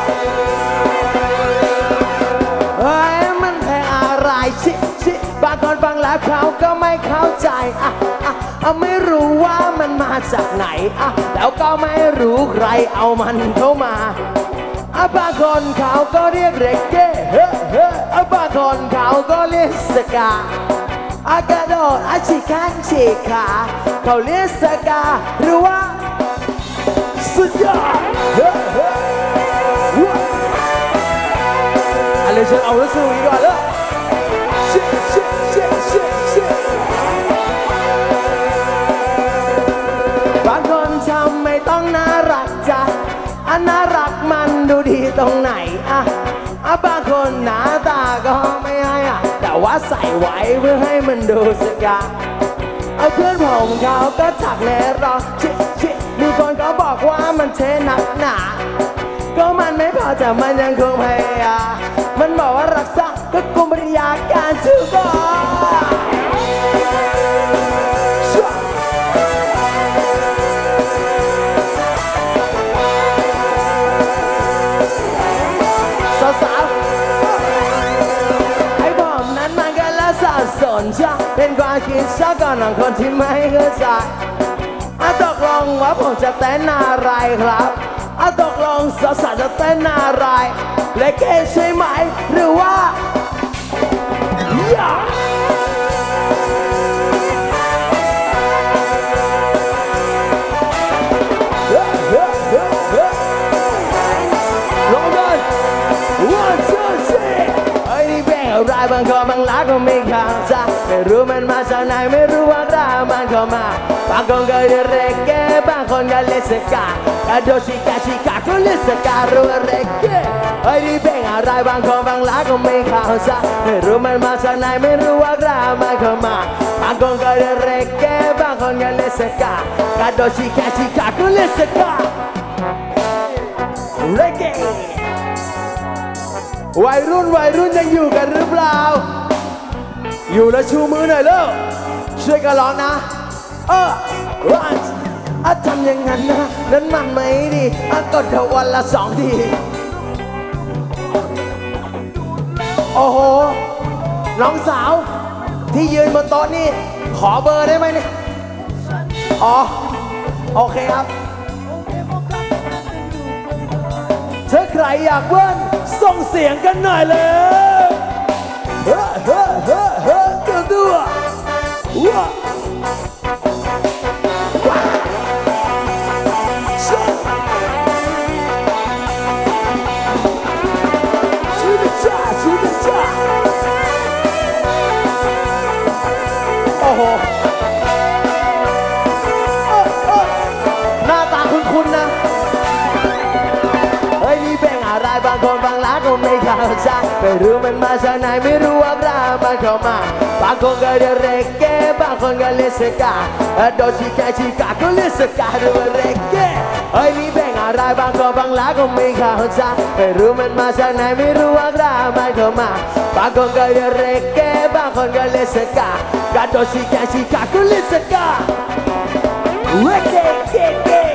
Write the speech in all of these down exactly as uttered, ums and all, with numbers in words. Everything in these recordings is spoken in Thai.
เฮ้ยมันเพลงอะไรชิชิบางคนฟังแล้วเขาก็ไม่เข้าใจอ่ะอ่ะอ่ะไม่รู้ว่ามันมาจากไหนอ่ะแล้วก็ไม่รู้ใครเอามันเข้ามาอ่ะบางคนเขาก็เรียกเรเก้เฮ้เฮ้อ่ะบางคนเขาก็เรียกสกาอากระโดดอาชิคันฉีกขาเขาเรียกสกาหรือว่าสุดยอดเฮ้เฮ้อะไรฉันเอาแล้วสู้ดีกว่าเลยบางคนทำไม่ต้องน่ารักจ้ะอันน่ารักมันดูดีตรงไหนอะอะบางคนหน้าตาก็ไม่ให้อะแต่ว่าใส่ไว้เพื่อให้มันดูสกาเอาเพื่อนผมเขาก็ถักแน่รอชิชิมีคนเขาบอกว่ามันเท่หนักหนาก็มันไม่พอแต่มันยังคงพยายามมันบอกว่ารักษาก็กุมปริยาการชื่อบอกสาวๆไอ้ผมนั้นมันก็ละสับสนชะเป็นความคิดชอบก่อนของคนที่ไม่เข้าใจอะตกลงว่าผมจะเต้นอะไรครับอะตกลงสาวๆจะเต้นอะไรเล็กเก้ใช่ไหมหรือว่าอย่าอะไรบางคนบางรักก็ไม่เข้าใจไม่รู้มันมาจากไหนไม่รู้ว่ารามันเข้ามาบางคนก็เรียกเรเก้บางคนก็เรียกสกากระโดดชิกาชิกาก็เรียกสกาหรือว่าเรเก้ไอ้นี่เป็นอะไรบางคนบางรักก็ไม่เข้าใจไม่รู้มันมาจากไหนไม่รู้ว่ารามันเข้ามาบางคนก็เรียกเรเก้บางคนก็เรียกสกากระโดดชิกาชิกาก็เรียกสกาเรเก้วัยรุ่นวัยรุ่นยังอยู่กันหรือเปล่าอยู่แล้วชูมือหน่อยเร็วช่วยกันร้องนะเออวันอะทำอย่างนั้นนะนั้นมันไม่ดีอะกดเธอวันละสองทีโอ้โหน้องสาวที่ยืนบนโต๊ะนี่ขอเบอร์ได้ไหมเนี่ยอ๋อโอเคครับถ้าใครอยากเบิ้ลส่งเสียงกันหน่อยเลยเฮ้เฮ้เฮ้เฮ้ตัวตัวว้าชูดจ้าชูดจ้าโอ้โหหน้าตาคุ้นๆนะอะไรบางคนบางรักก็ไม่เข้าใจไม่รู้มันมาจากไหนไม่รู้ว่ารามันเข้ามาบางคนก็เรียกเรเก้บางคนก็เรียกสกาโดนชิกาชิกาก็เรียกสกาหรือว่าเรเก้ไอ้นี่เป็นอะไรบางคนบางรักก็ไม่เข้าใจไม่รู้มันมาจากไหนไม่รู้ว่ารามันเข้ามาบางคนก็เรียกเรเก้บางคนก็เรียกสกาโดนชิกาชิกาก็เรียกสกาเรเก้เก้เก้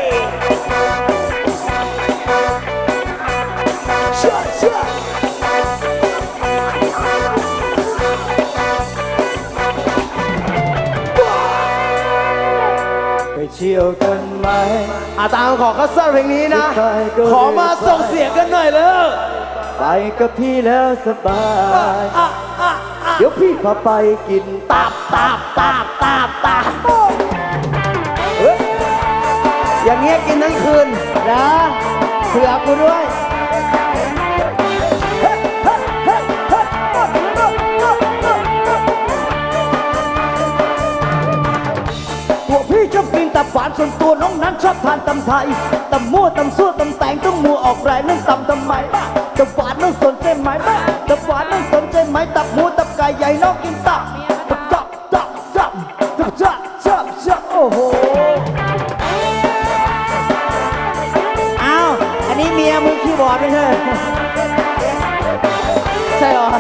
เที่ยวกันไหมอาตามขอคัสเซอร์เพลงนี้นะขอมาส่งเสียงกันหน่อยเลยไปกับพี่แล้วสบายเดี๋ยวพี่พาไปกินตับตับตับตับตับอย่างเงี้ยกินทั้งคืนนะเผื่อกูด้วยพี่ชอบกินตับหวานส่วนตัวน้องนั้นชอบทานตำไทยตำมั่วตำซั่วตำแตงต้องมัวออกแรงนั่งตำทำไมตับหวานน้องสนใจไหมตับหวานน้องสนใจไหมตับหมูตับไก่ใหญ่น้องกินตับตับตับตับตับตับตับตับตับโอ้โหอ้าวอันนี้เมียมึงคีย์บอร์ดไม่ใช่ใช่หรอ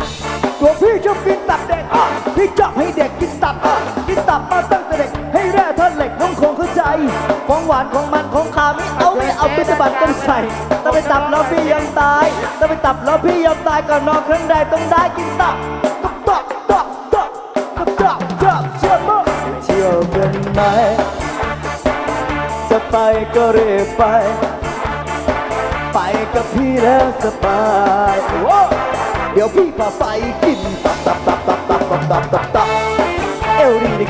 ตัวพี่ชอบกินตับเด็กพี่ชอบให้เด็กกินตับกินตับมาตั้งแต่เด็กให้แร่ท่อนเหล็กน้องคงเข้าใจของหวานของมันของขาวไม่เอาไม่เอาพิจบัตต้องใส่ถ้าไปตับแล้วพี่ยอมตายถ้าไปตับแล้วพี่ยอมตายก่อนนอนครั้งใดต้องได้กินตับตับตับตับตับตับตับตับเชื่อมั้ยเที่ยวกันไหมจะไปก็รีบไปไปกับพี่แล้วสบายเดี๋ยวพี่พาไปกินตับตับตับตับตับตับตับตับตับเอวดีดิ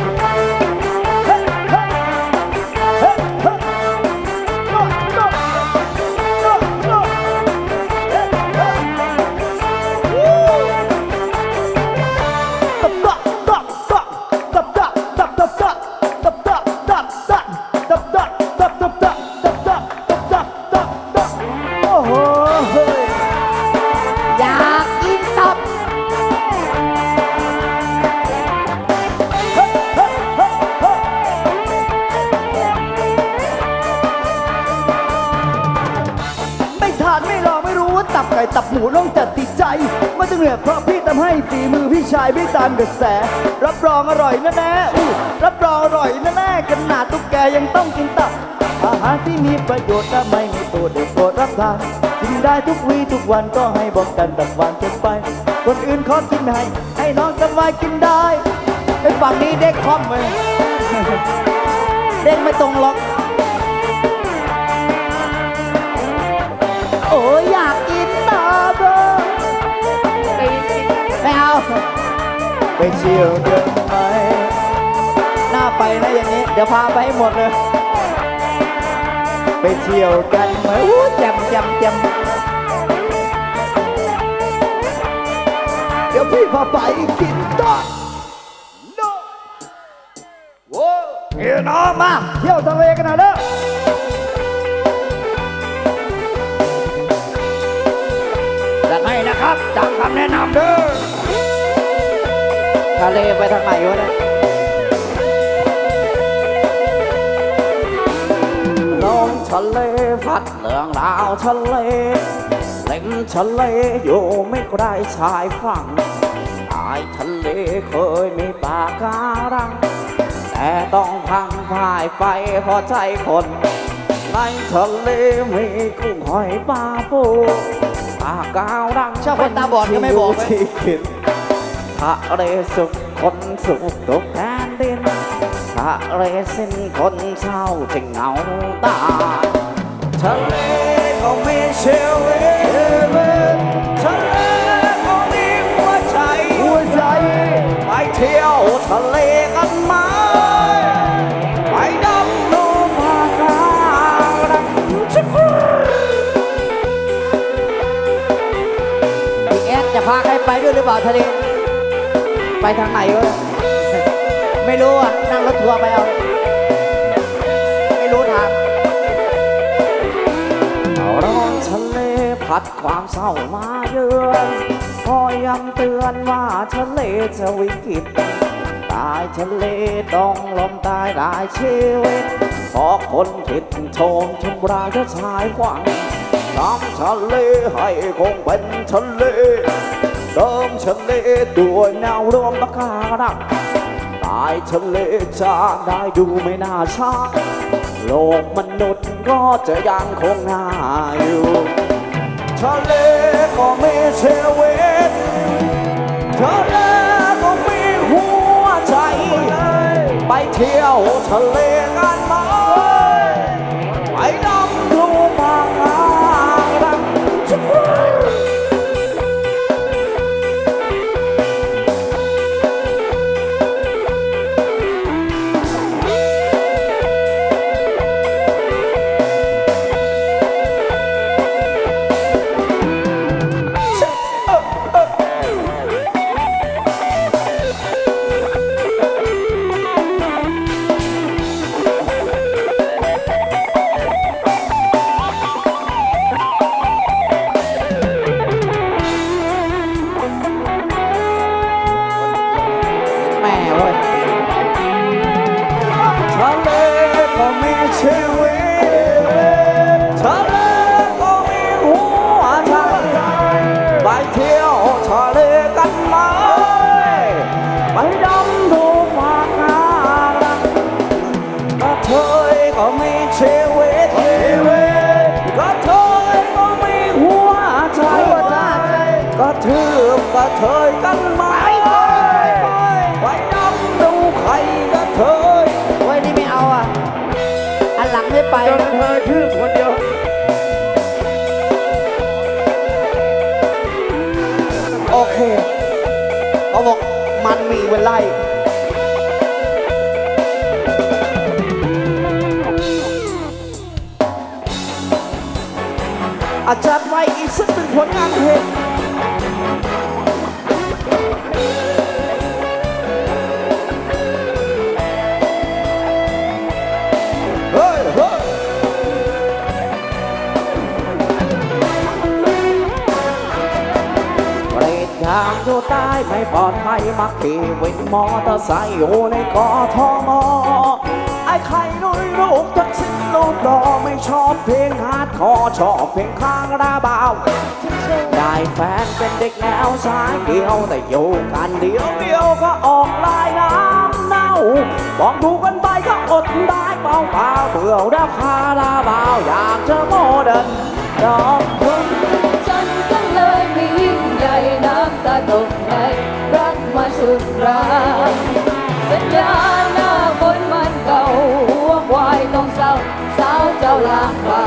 ตับหมูน้องจัดติดใจไม่ต้องเหนื่อยเพราะพี่ทำให้ฝีมือพี่ชายพี่ตามกระแสรับรองอร่อยแน่แน่รับรองอร่อยแน่แน่ขนาดตุ๊กแกยังต้องกินตับอาหารที่มีประโยชน์ถ้าไม่มีตัวเด็กโปรดรับทานกินได้ทุกวี่ทุกวันก็ให้บอกกันตับหวานเกินไปคนอื่นขอกินให้ให้น้องสบายกินได้ไอ้ฝั่งนี้เด็กคอมเลยเด็กไม่ตรงหรอกโอ้ยอยากกินตาเบอร์ไม่เอาไปเที่ยวเดินไหมหน้าไปนะอย่างนี้เดี๋ยวพาไปให้หมดเลยไปเที่ยวกันไหมอู้แจ่มแจ่มแจ่มเดี๋ยวพี่พาไปกินต่อโน้โว้เฮ้ยน้องมาเที่ยวทะเลกันหน่อยเด้อจะให้นะครับจากคำแนะนำเด้อทะเลไปทางไหนวะเนี่ยลงทะเลพัดเรื่องราวทะเลเล่นทะเลอยู่ไม่ไกลชายฝั่งชายทะเลเคยมีปลาการังแต่ต้องพังพ่ายไปเพราะใจคนในทะเลมีกุ้งหอยปลาปูปลากาวรังชอบคนตาบอดก็ไม่บอกที่คิดทะเลสุขคนสุขตกแผ่นดินทะเลสิ้นคนเศร้าจึงเหงาตาทะเลก็มีชีวิตทะเลก็มีหัวใจหัวใจไปเที่ยวทะเลกันไหมไปดำน้ำปลากาวรังจะพาใครไปด้วยหรือเปล่าทะเลไปทางไหนวะไม่รู้อ่ะนั่งรถทัวร์ไปเอาไม่รู้ทางร้อนทะเลพัดความเศร้ามาเยือนคอยย้ำเตือนว่าทะเลจะวิกฤตตายทะเลต้องล้มตายหลายชีวิตเพราะคนผิดโทมทำร้ายชายฝั่งน้ำทะเลให้คงเป็นทะเลเติมทะเลด้วยแนวรวมปะการังตายทะเลจะได้ดูไม่น่าช้าโลกมนุษย์ก็จะยังคงน่าอยู่ทะเลก็มีชีวิตทะเลก็มีหัวใจไปเที่ยวทะเลกันไหมไปดำดูปะการังเทยกันไหมไว้น้ำดูใครกระเทยไว้นี่ไม่เอาอ่ะอันหลังไม่ไปกระเทยชื่อคนเดียวโอเคเขาบอกมันมีเวลาอาจารย์ไว้อีกสักหนึ่งผลงานเพลงเฮ้ยเฮ้ยเปรตทางอยู่ใต้ไม่ปลอดภัยมักขี่วินมอเตอร์ไซค์อยู่ในกทมไอ้ไข่ลุยลูกทักษิณลูกดอไม่ชอบเพลงฮาร์ดคอร์ชอบเพลงข้างราบาวได้แฟนเป็นเด็กแนวสายเดียวแต่อยู่กันเดียวเดียวก็ออกลายน้ำเน่าบอกดูกันไปก็อดได้เปล่าเปล่าเบื่อราคาราบาวอยากจะโมเดิร์นดอกพึ่งฉันก็เลยไม่ยิ่งใหญ่น้ำตาตกในรักมาสุดรักสัญญาหน้าคนมันเก่าหัวควายต้องเศร้าสาวเจ้าลางป่า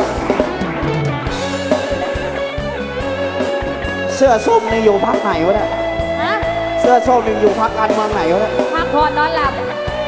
เสื้อส้มนี่อยู่พักไหนวะเนี่ยฮะเสื้อส้มนี่อยู่พักการเมืองไหนวะเนี่ยพักผ่อนนอนหลับ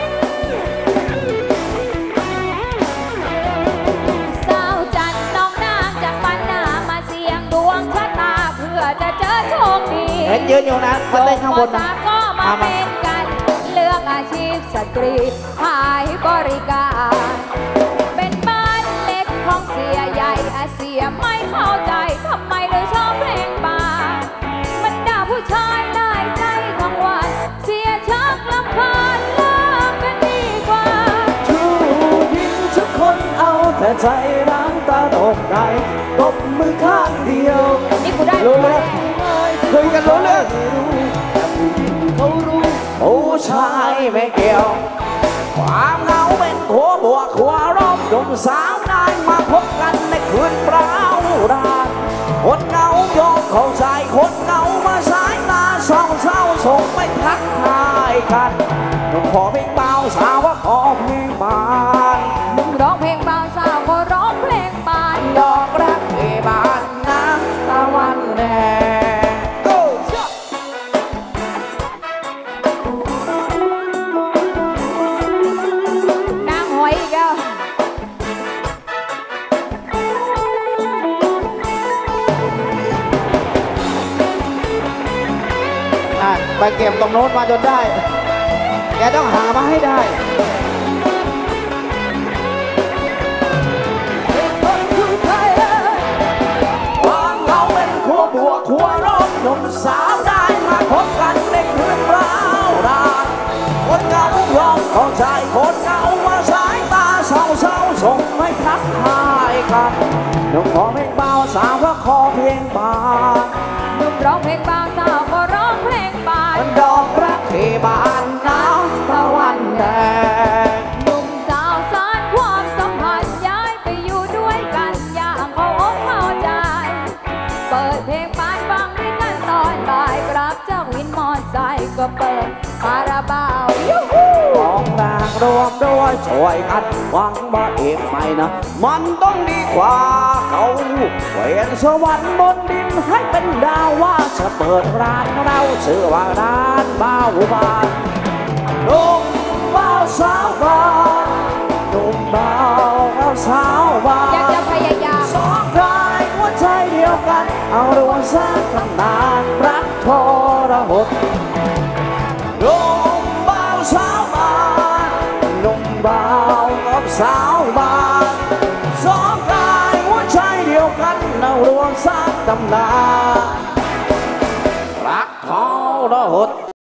สาวจันน้องนางจากบ้านนามาเสี่ยงดวงชะตาเพื่อจะเจอโชคดีเห็นยืนอยู่นะมาเต้นข้างบนนะก็มาเป็นกันเลือกอาชีพสตรีขายบริการเป็นบ้านเล็กของเสียใหญ่อาเสียไม่เข้าใจทำไมเลยชอบเพลงบาร์มันด่าผู้ชายไล่ใจทั้งวันเสียชักลำคาญเลิกกันดีกว่าทุกยิงทุกคนเอาแต่ใจน้ำตาตกในตบมือข้างเดียวนี่กูได้รู้เลยคุยกันรู้เลยเขารู้ผู้ชายไม่เกี่ยวความเหงาเป็นหัวบวกหัวรบหนุ่มสาวนายมาพบกันในคืนเปล่าดานคนเหงายอมเข้าใจคนเหงามาสายตาเศร้าเศร้าส่งไปทักทายกันหนุ่มขอเพลงเบาสาวว่าขอเพลงบานหนุ่มร้องเพลงเบาสาวก็ร้องเพลงบานดอกรักเอบานน้ำตะวันแดงไปเก็บตรงโน้นมาจนได้แกต้องหามาให้ได้ความเหงาเป็นขั้วบวกขั้วลบหนุ่มสาวได้มาพบกันในคืนเปล่าดานคนเหงายอมเข้าใจคนเหงามาสายตาเศร้าเศร้าส่งให้ทักทายกันหนุ่มขอเพลงเบาสาวก็ขอเพลงบานหนุ่มร้องเพลงเบาสาวก็ร้องเพลงบานดอกรักที่บานน้ำตะวันแดงหนุ่มสาวสานความสัมพันธ์ย้ายไปอยู่ด้วยกันอย่างเขาอกเข้าใจเปิดเพลงบานฟังด้วยกันตอนบ่ายกลับจากวินมอเตอร์ไซค์ก็เปิดคาราบาวยูฮูมองแรงรวมด้วยช่วยกันหวังว่าเองไม่นะมันต้องดีกว่าเขาเวียนสวรรค์บนดินให้เป็นดาวว่าจะเปิดร้านเราชื่อว่าร้านบ้าวบานนุ่มบ้าวสาวบานนุ่มบ้าวสาวบานอยากจะพยายามสองกายหัวใจเดียวกันเอาดวงสร้างตำนานรักทรหดนุ่มบ้าวสาวบานนุ่มบ้าวกับสาวบานสองกายหัวใจเดียวกันเอาดวงสร้างตำนานรักทรหด